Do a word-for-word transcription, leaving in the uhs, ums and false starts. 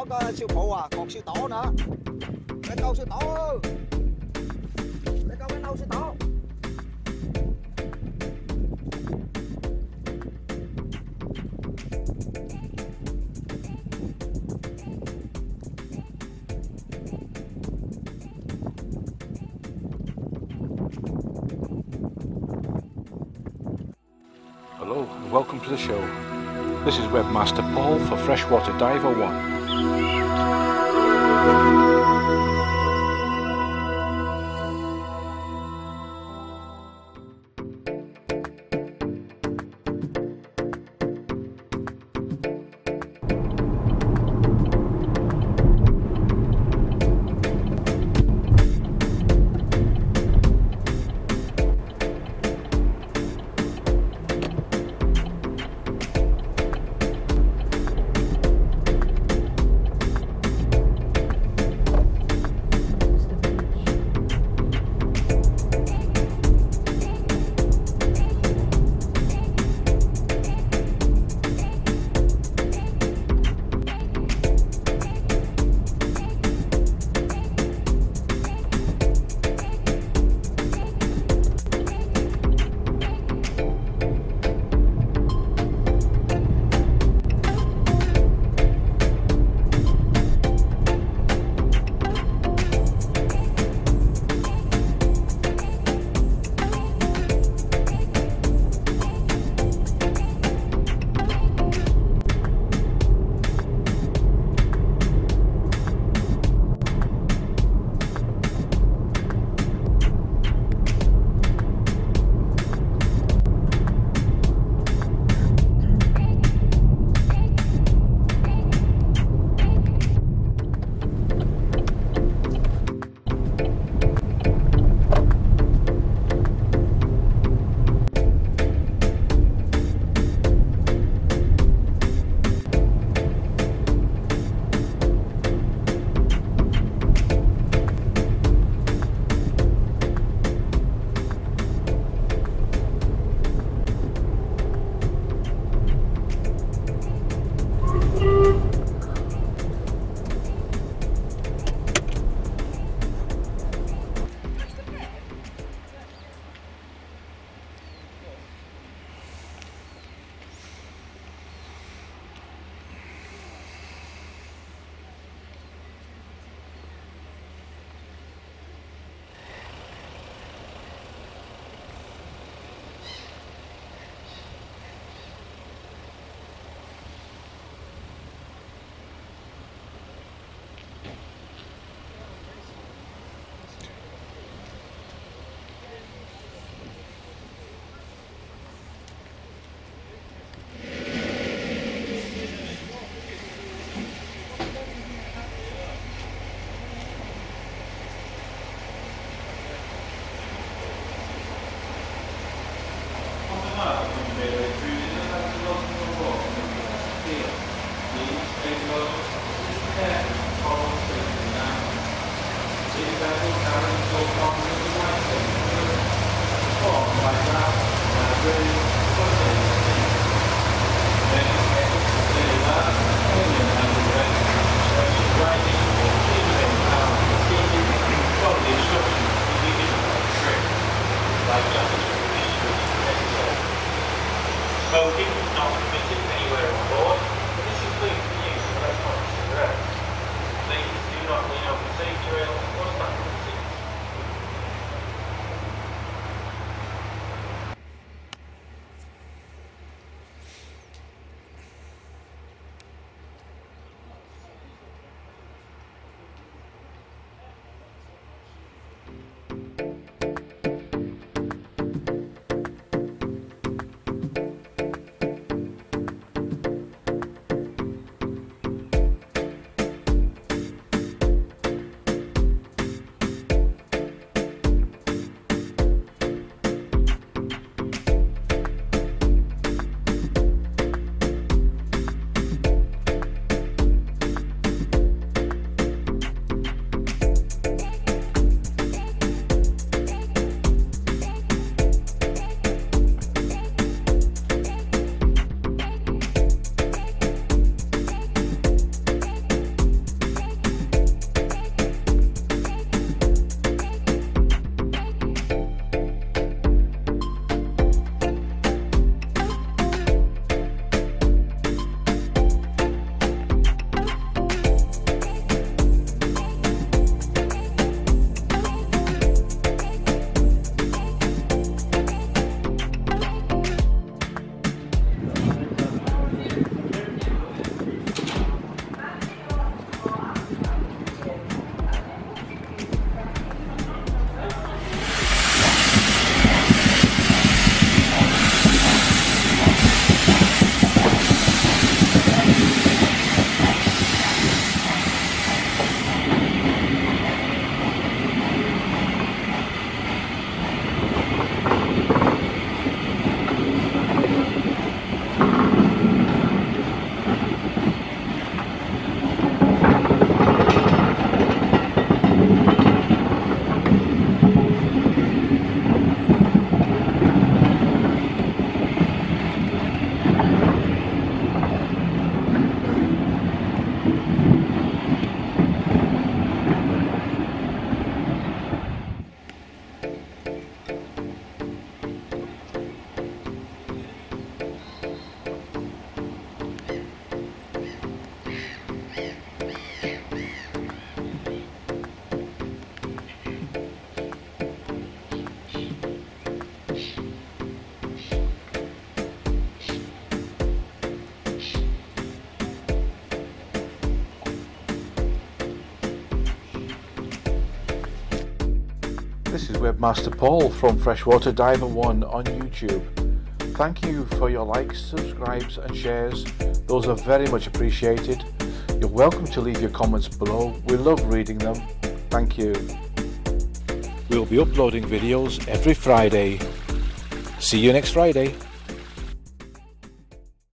có siêu phụ à, còn siêu tổ nữa. Cái câu siêu tổ. Cái câu cái câu siêu tổ. Hello and welcome to the show. This is Webmaster Paul for Freshwater Diver one. Smoking is not permitted anywhere on board, but this includes the use of electronic cigarettes. Please do not lean over the safety rail or stand on the seat. This is Webmaster Paul from Freshwater Diver one on YouTube. Thank you for your likes, subscribes and shares. Those are very much appreciated. You're welcome to leave your comments below. We love reading them. Thank you. We'll be uploading videos every Friday. See you next Friday.